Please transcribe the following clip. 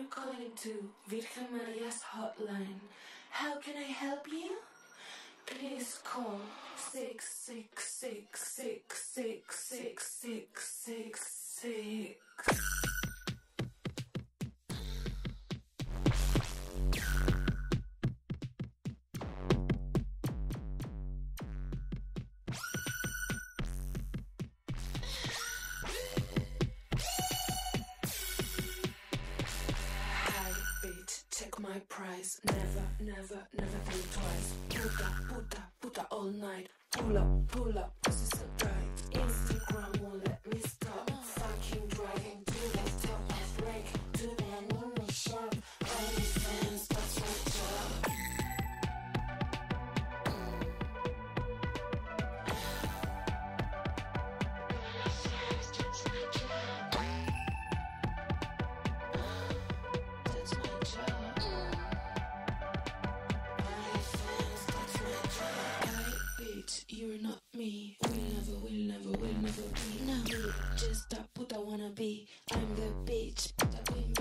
You're calling to Virgen Maria's hotline. How can I help you? Please call 666666666. Check my price, never think twice. Puta all night. Pull up, this is a drive. Instagram won't let me stop. Fucking driving to the top of break. To the anime shop. Only fans, that's my job. You're not me. We'll never be. No, just that puta wanna be. I'm the bitch, puta queen.